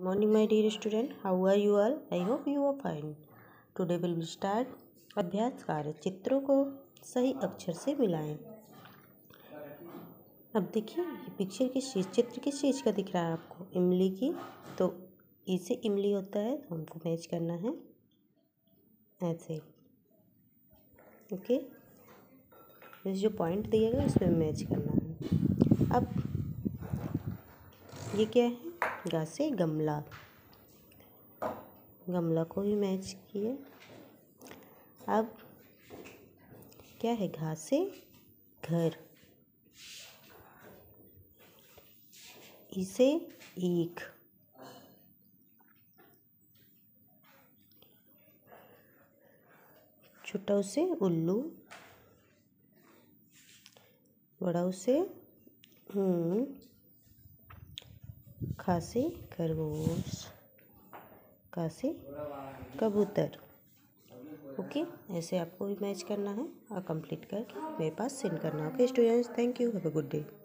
Morning, my dear student. How are you all? I hope you are fine. Today we will start अभ्यास कार्य। चित्रों को सही अक्षर से मिलाएं। अब देखिए ये पिक्चर किस चीज़ चित्र किस चीज़ का दिख रहा है आपको? इमली की। तो इसे इमली होता है तो हमको मैच करना है ऐसे। ओके, इस जो पॉइंट दिया गया उसमें मैच करना है। अब ये क्या है? गा से गमला, गमला को भी मैच किए। अब क्या है? घा से घर, इसे ईख, छोटा से उल्लू, बड़ा से खा से खरगोश, का से कबूतर। ओके, ऐसे आपको भी मैच करना है और कंप्लीट करके मेरे पास सेंड करना है। Okay students, thank you, have a good day.